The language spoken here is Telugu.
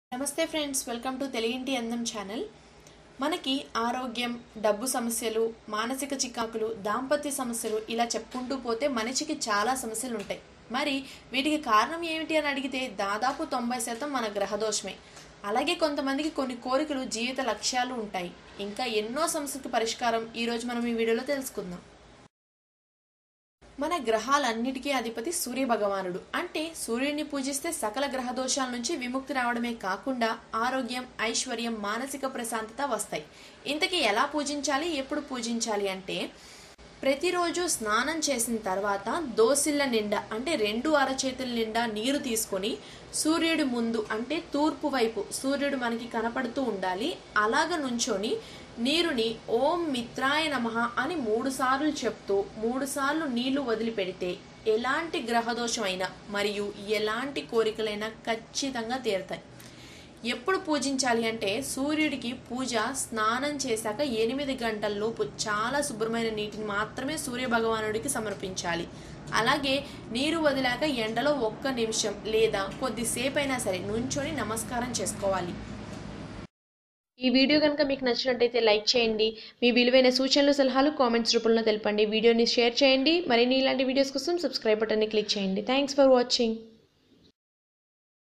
నమస్తే ఫ్రెండ్స్, వెల్కమ్ టు తెలుగింటి అందం ఛానల్. మనకి ఆరోగ్యం, డబ్బు సమస్యలు, మానసిక చికాకులు, దాంపత్య సమస్యలు ఇలా చెప్పుకుంటూ పోతే మనిషికి చాలా సమస్యలు ఉంటాయి. మరి వీటికి కారణం ఏమిటి అని అడిగితే దాదాపు 90% మన గ్రహదోషమే. అలాగే కొంతమందికి కొన్ని కోరికలు, జీవిత లక్ష్యాలు ఉంటాయి. ఇంకా ఎన్నో సమస్యలకు పరిష్కారం ఈరోజు మనం ఈ వీడియోలో తెలుసుకుందాం. మన గ్రహాలన్నిటికీ అధిపతి సూర్య భగవానుడు. అంటే సూర్యుడిని పూజిస్తే సకల గ్రహ దోషాల నుంచి విముక్తి రావడమే కాకుండా ఆరోగ్యం, ఐశ్వర్యం, మానసిక ప్రశాంతత వస్తాయి. ఇంతకీ ఎలా పూజించాలి, ఎప్పుడు పూజించాలి అంటే ప్రతిరోజు స్నానం చేసిన తర్వాత దోసిళ్ళ నిండా అంటే 2 అరచేతుల నిండా నీరు తీసుకొని సూర్యుడి ముందు అంటే తూర్పు వైపు సూర్యుడు మనకి కనపడుతూ ఉండాలి. అలాగ నుంచొని నీరుని ఓం మిత్రాయ నమః అని 3 సార్లు చెప్తూ 3 సార్లు నీళ్లు వదిలిపెడితే ఎలాంటి గ్రహదోషమైనా మరియు ఎలాంటి కోరికలైనా ఖచ్చితంగా తీరుతాయి. ఎప్పుడు పూజించాలి అంటే సూర్యుడికి పూజ స్నానం చేశాక 8 గంటల లోపు చాలా శుభ్రమైన నీటిని మాత్రమే సూర్య భగవానుడికి సమర్పించాలి. అలాగే నీరు వదిలాక ఎండలో 1 నిమిషం లేదా కొద్దిసేపు అయినా సరే నుంచొని నమస్కారం చేసుకోవాలి. ఈ వీడియో కనుక మీకు నచ్చినట్టయితే లైక్ చేయండి. మీ విలువైన సూచనలు, సలహాలు కామెంట్స్ రూపంలో తెలపండి. వీడియోని షేర్ చేయండి. మరిన్ని ఇలాంటి వీడియోస్ కోసం సబ్స్క్రైబ్ బటన్ని క్లిక్ చేయండి. Thanks for watching.